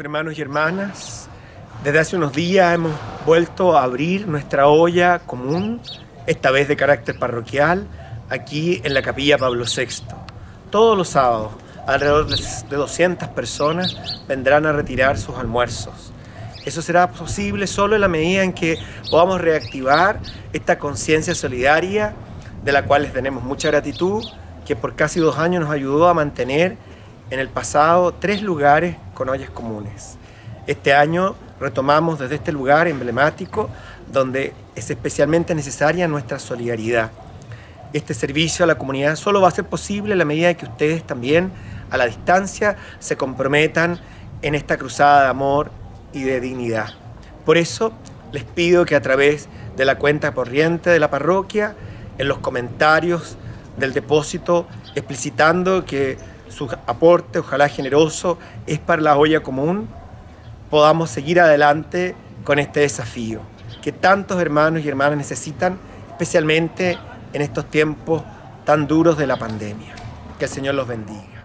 Hermanos y hermanas, desde hace unos días hemos vuelto a abrir nuestra olla común, esta vez de carácter parroquial, aquí en la Capilla Pablo VI. Todos los sábados, alrededor de 200 personas vendrán a retirar sus almuerzos. Eso será posible solo en la medida en que podamos reactivar esta conciencia solidaria, de la cual les tenemos mucha gratitud, que por casi 2 años nos ayudó a mantener en el pasado 3 lugares con ollas comunes. Este año retomamos desde este lugar emblemático donde es especialmente necesaria nuestra solidaridad. Este servicio a la comunidad solo va a ser posible en la medida en que ustedes también a la distancia se comprometan en esta cruzada de amor y de dignidad. Por eso les pido que a través de la cuenta corriente de la parroquia, en los comentarios del depósito, explicitando que su aporte, ojalá generoso, es para la olla común, podamos seguir adelante con este desafío que tantos hermanos y hermanas necesitan, especialmente en estos tiempos tan duros de la pandemia. Que el Señor los bendiga.